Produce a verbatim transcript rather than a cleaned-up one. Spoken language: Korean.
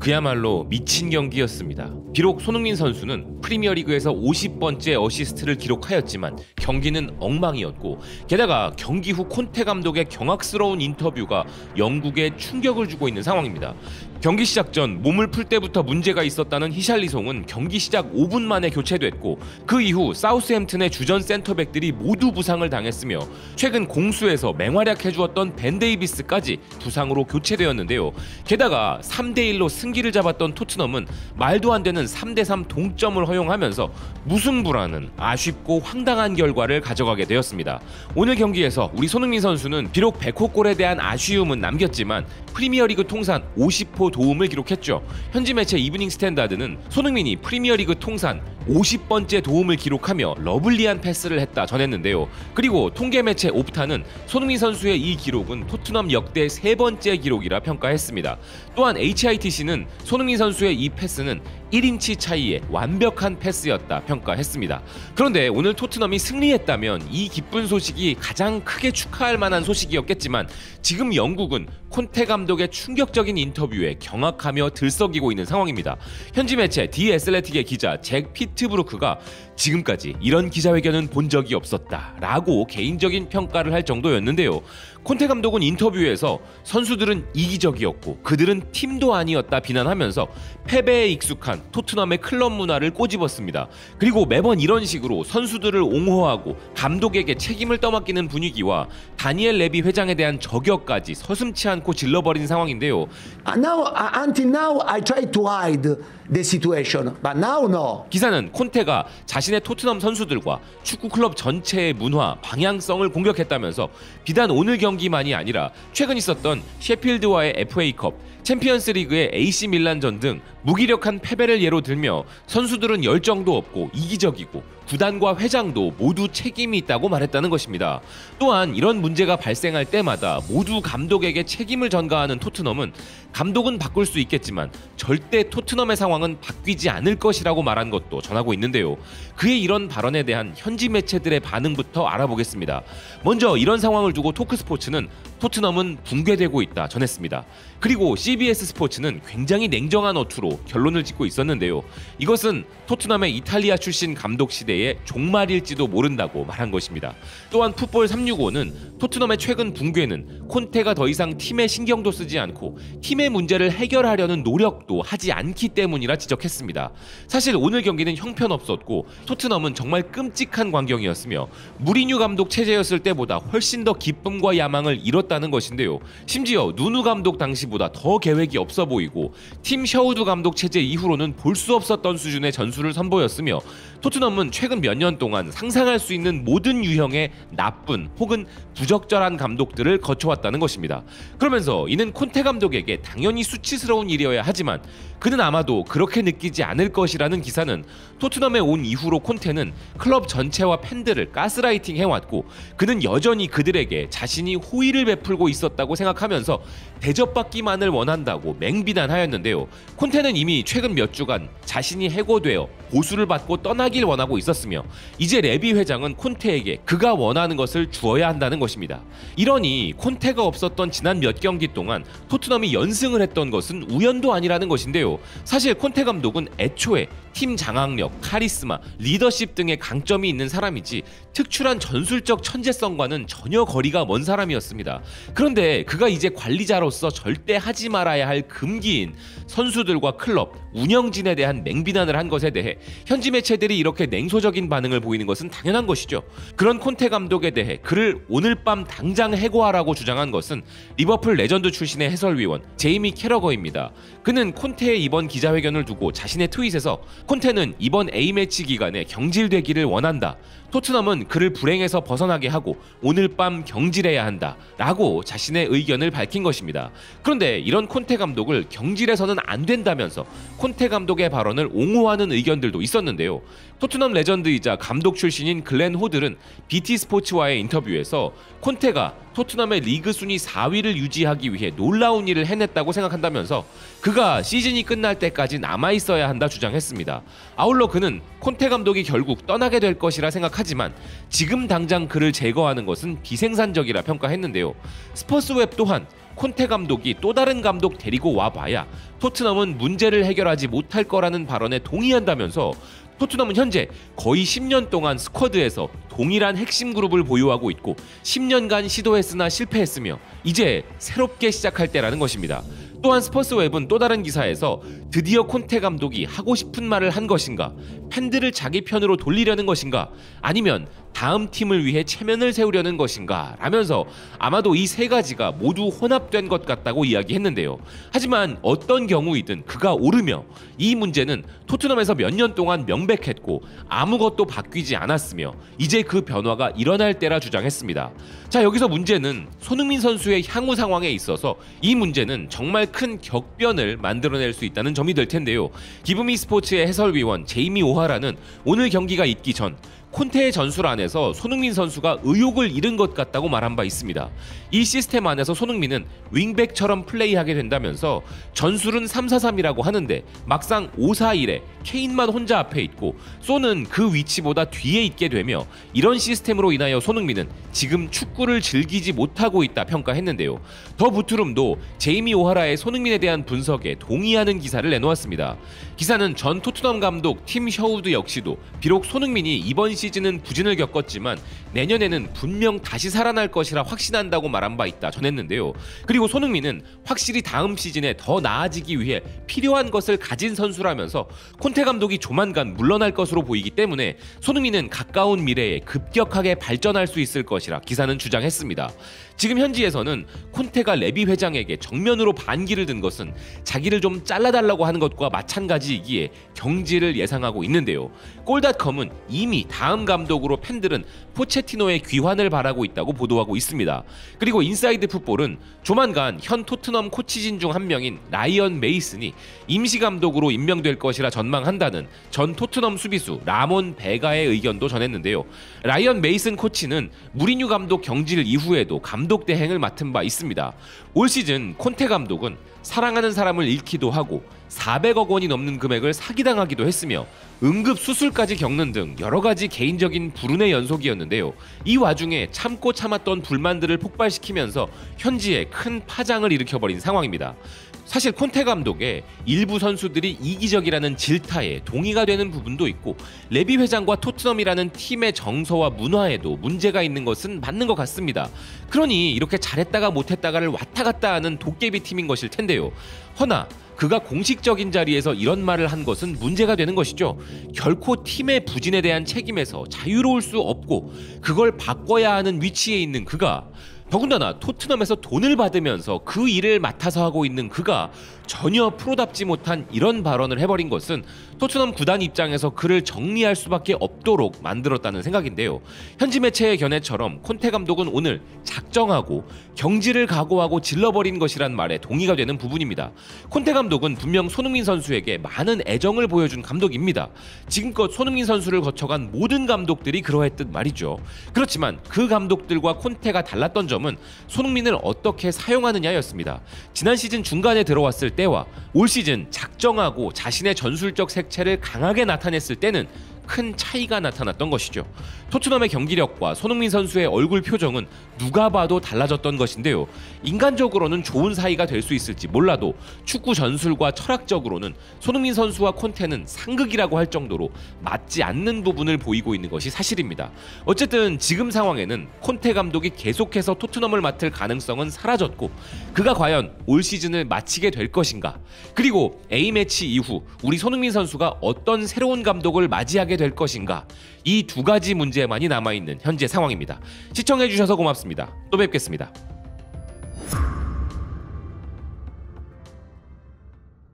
그야말로 미친 경기였습니다. 비록 손흥민 선수는 프리미어리그에서 오십 번째 어시스트를 기록하였지만 경기는 엉망이었고, 게다가 경기 후 콘테 감독의 경악스러운 인터뷰가 영국에 충격을 주고 있는 상황입니다. 경기 시작 전 몸을 풀 때부터 문제가 있었다는 히샬리송은 경기 시작 오 분 만에 교체됐고, 그 이후 사우스햄튼의 주전 센터백들이 모두 부상을 당했으며 최근 공수에서 맹활약해주었던 벤 데이비스까지 부상으로 교체되었는데요. 게다가 삼 대 일로 승기를 잡았던 토트넘은 말도 안 되는 삼 대 삼 동점을 허용하면서 무승부라는 아쉽고 황당한 결과를 가져가게 되었습니다. 오늘 경기에서 우리 손흥민 선수는 비록 백 호 골에 대한 아쉬움은 남겼지만 프리미어리그 통산 오십 호 도움을 기록했죠. 현지 매체 이브닝 스탠다드는 손흥민이 프리미어리그 통산 오십 번째 도움을 기록하며 러블리한 패스를 했다 전했는데요. 그리고 통계 매체 옵타는 손흥민 선수의 이 기록은 토트넘 역대 세 번째 기록이라 평가했습니다. 또한 에이치아이티씨는 손흥민 선수의 이 패스는 일 인치 차이의 완벽한 패스였다 평가했습니다. 그런데 오늘 토트넘이 승리했다면 이 기쁜 소식이 가장 크게 축하할 만한 소식이었겠지만, 지금 영국은 콘테 감독의 충격적인 인터뷰에 경악하며 들썩이고 있는 상황입니다. 현지 매체 디 애슬레틱의 기자 잭 피트브루크가 지금까지 이런 기자회견은 본 적이 없었다 라고 개인적인 평가를 할 정도였는데요. 콘테 감독은 인터뷰에서 선수들은 이기적이었고 그들은 팀도 아니었다 비난하면서 패배에 익숙한 토트넘의 클럽 문화를 꼬집었습니다. 그리고 매번 이런 식으로 선수들을 옹호하고 감독에게 책임을 떠맡기는 분위기와 다니엘 레비 회장에 대한 저격까지 서슴치 않고 질러버린 상황인데요. Now, until now, I try to hide the situation, but now no. 기사는 콘테가 자신의 토트넘 선수들과 축구 클럽 전체의 문화, 방향성을 공격했다면서 비단 오늘 경기만이 아니라 최근 있었던 셰필드와의 에프에이컵, 챔피언스 리그의 에이씨 밀란전 등 무기력한 패배를 예로 들며 선수들은 열정도 없고 이기적이고 구단과 회장도 모두 책임이 있다고 말했다는 것입니다. 또한 이런 문제가 발생할 때마다 모두 감독에게 책임을 전가하는 토트넘은 감독은 바꿀 수 있겠지만 절대 토트넘의 상황은 바뀌지 않을 것이라고 말한 것도 전하고 있는데요. 그의 이런 발언에 대한 현지 매체들의 반응부터 알아보겠습니다. 먼저 이런 상황을 두고 토크스포츠는 토트넘은 붕괴되고 있다 전했습니다. 그리고 씨비에스 스포츠는 굉장히 냉정한 어투로 결론을 짓고 있었는데요. 이것은 토트넘의 이탈리아 출신 감독 시대의 종말일지도 모른다고 말한 것입니다. 또한 풋볼 삼육오는 토트넘의 최근 붕괴는 콘테가 더 이상 팀에 신경도 쓰지 않고 팀의 문제를 해결하려는 노력도 하지 않기 때문이라 지적했습니다. 사실 오늘 경기는 형편없었고 토트넘은 정말 끔찍한 광경이었으며 무리뉴 감독 체제였을 때보다 훨씬 더 기쁨과 야망을 잃었다는 것인데요. 심지어 누누 감독 당시보다 더 계획이 없어 보이고 팀 셔우드 감독 체제 이후로는 볼 수 없었던 수준의 전술을 선보였으며 토트넘은 최근 몇 년 동안 상상할 수 있는 모든 유형의 나쁜 혹은 부적절한 감독들을 거쳐왔다는 것입니다. 그러면서 이는 콘테 감독에게 당연히 수치스러운 일이어야 하지만 그는 아마도 그렇게 느끼지 않을 것이라는 기사는 토트넘에 온 이후로 콘테는 클럽 전체와 팬들을 가스라이팅 해왔고 그는 여전히 그들에게 자신이 호의를 베풀고 있었다고 생각하면서 대접받기만을 원한다고 맹비난하였는데요. 콘테는 이미 최근 몇 주간 자신이 해고되어 보수를 받고 떠나길 원하고 있었으며 이제 레비 회장은 콘테에게 그가 원하는 것을 주어야 한다는 것입니다. 이러니 콘테가 없었던 지난 몇 경기 동안 토트넘이 연승을 했던 것은 우연도 아니라는 것인데요. 사실 콘테 감독은 애초에 팀 장악력, 카리스마, 리더십 등의 강점이 있는 사람이지 특출한 전술적 천재성과는 전혀 거리가 먼 사람이었습니다. 그런데 그가 이제 관리자로서 절대 하지 말아야 할 금기인 선수들과 클럽, 운영진에 대한 맹비난을 한 것에 대해 현지 매체들이 이렇게 냉소적인 반응을 보이는 것은 당연한 것이죠. 그런 콘테 감독에 대해 그를 오늘 밤 당장 해고하라고 주장한 것은 리버풀 레전드 출신의 해설위원 제이미 캐러거입니다. 그는 콘테의 이번 기자회견을 두고 자신의 트윗에서 콘테는 이번 A매치 기간에 경질되기를 원한다. 토트넘은 그를 불행에서 벗어나게 하고 오늘 밤 경질해야 한다 라고 자신의 의견을 밝힌 것입니다. 그런데 이런 콘테 감독을 경질해서는 안 된다면서 콘테 감독의 발언을 옹호하는 의견들도 있었는데요. 토트넘 레전드이자 감독 출신인 글렌 호들은 비티 스포츠와의 인터뷰에서 콘테가 토트넘의 리그 순위 사 위를 유지하기 위해 놀라운 일을 해냈다고 생각한다면서 그가 시즌이 끝날 때까지 남아있어야 한다 주장했습니다. 아울러 그는 콘테 감독이 결국 떠나게 될 것이라 생각하지만 지금 당장 그를 제거하는 것은 비생산적이라 평가했는데요. 스퍼스웹 또한 콘테 감독이 또 다른 감독 데리고 와봐야 토트넘은 문제를 해결하지 못할 거라는 발언에 동의한다면서 토트넘은 현재 거의 십 년 동안 스쿼드에서 동일한 핵심 그룹을 보유하고 있고 십 년간 시도했으나 실패했으며 이제 새롭게 시작할 때라는 것입니다. 또한 스퍼스웹은 또 다른 기사에서 드디어 콘테 감독이 하고 싶은 말을 한 것인가, 팬들을 자기 편으로 돌리려는 것인가, 아니면 다음 팀을 위해 체면을 세우려는 것인가 라면서 아마도 이 세 가지가 모두 혼합된 것 같다고 이야기했는데요. 하지만 어떤 경우이든 그가 오르며 이 문제는 토트넘에서 몇 년 동안 명백했고 아무것도 바뀌지 않았으며 이제 그 변화가 일어날 때라 주장했습니다. 자, 여기서 문제는 손흥민 선수의 향후 상황에 있어서 이 문제는 정말 큰 격변을 만들어낼 수 있다는 점이 될 텐데요. 기브미 스포츠의 해설위원 제이미 오하라는 오늘 경기가 있기 전 콘테의 전술 안에서 손흥민 선수가 의욕을 잃은 것 같다고 말한 바 있습니다. 이 시스템 안에서 손흥민은 윙백처럼 플레이하게 된다면서 전술은 삼 사 삼이라고 하는데 막상 오 사 일에 케인만 혼자 앞에 있고 소는 그 위치보다 뒤에 있게 되며 이런 시스템으로 인하여 손흥민은 지금 축구를 즐기지 못하고 있다 평가했는데요. 더 부트룸도 제이미 오하라의 손흥민에 대한 분석에 동의하는 기사를 내놓았습니다. 기사는 전 토트넘 감독 팀 셔우드 역시도 비록 손흥민이 이번 시즌은 부진을 겪었지만 내년에는 분명 다시 살아날 것이라 확신한다고 말한 바 있다 전했는데요. 그리고 손흥민은 확실히 다음 시즌에 더 나아지기 위해 필요한 것을 가진 선수라면서 콘테 감독이 조만간 물러날 것으로 보이기 때문에 손흥민은 가까운 미래에 급격하게 발전할 수 있을 것이라 기사는 주장했습니다. 지금 현지에서는 콘테가 레비 회장에게 정면으로 반기를 든 것은 자기를 좀 잘라달라고 하는 것과 마찬가지이기에 경질을 예상하고 있는데요. 골닷컴은 이미 다음 감독으로 팬들은 포체티노의 귀환을 바라고 있다고 보도하고 있습니다. 그리고 인사이드 풋볼은 조만간 현 토트넘 코치진 중 한 명인 라이언 메이슨이 임시 감독으로 임명될 것이라 전망한다는 전 토트넘 수비수 라몬 베가의 의견도 전했는데요. 라이언 메이슨 코치는 무리뉴 감독 경질 이후에도 감독 대행을 맡은 바 있습니다. 올 시즌 콘테 감독은 사랑하는 사람을 잃기도 하고 사백억 원이 넘는 금액을 사기당하기도 했으며 응급 수술까지 겪는 등 여러 가지 개인적인 불운의 연속이었는데요. 이 와중에 참고 참았던 불만들을 폭발시키면서 현지에 큰 파장을 일으켜버린 상황입니다. 사실 콘테 감독의 일부 선수들이 이기적이라는 질타에 동의가 되는 부분도 있고 레비 회장과 토트넘이라는 팀의 정서와 문화에도 문제가 있는 것은 맞는 것 같습니다. 그러니 이렇게 잘했다가 못했다가를 왔다 갔다 하는 도깨비 팀인 것일 텐데요. 허나 그가 공식적인 자리에서 이런 말을 한 것은 문제가 되는 것이죠. 결코 팀의 부진에 대한 책임에서 자유로울 수 없고 그걸 바꿔야 하는 위치에 있는 그가 더군다나 토트넘에서 돈을 받으면서 그 일을 맡아서 하고 있는 그가 전혀 프로답지 못한 이런 발언을 해버린 것은 토트넘 구단 입장에서 그를 정리할 수밖에 없도록 만들었다는 생각인데요. 현지 매체의 견해처럼 콘테 감독은 오늘 작정하고 경질을 각오하고 질러버린 것이란 말에 동의가 되는 부분입니다. 콘테 감독은 분명 손흥민 선수에게 많은 애정을 보여준 감독입니다. 지금껏 손흥민 선수를 거쳐간 모든 감독들이 그러했듯 말이죠. 그렇지만 그 감독들과 콘테가 달랐던 점은 손흥민을 어떻게 사용하느냐였습니다. 지난 시즌 중간에 들어왔을 때와 올 시즌 작정하고 자신의 전술적 색채를 강하게 나타냈을 때는 큰 차이가 나타났던 것이죠. 토트넘의 경기력과 손흥민 선수의 얼굴 표정은 누가 봐도 달라졌던 것인데요. 인간적으로는 좋은 사이가 될 수 있을지 몰라도 축구 전술과 철학적으로는 손흥민 선수와 콘테는 상극이라고 할 정도로 맞지 않는 부분을 보이고 있는 것이 사실입니다. 어쨌든 지금 상황에는 콘테 감독이 계속해서 토트넘을 맡을 가능성은 사라졌고 그가 과연 올 시즌을 마치게 될 것인가, 그리고 A매치 이후 우리 손흥민 선수가 어떤 새로운 감독을 맞이하게 될 것인가, 이 두 가지 문제만이 남아있는 현재 상황입니다. 시청해주셔서 고맙습니다. 또 뵙겠습니다.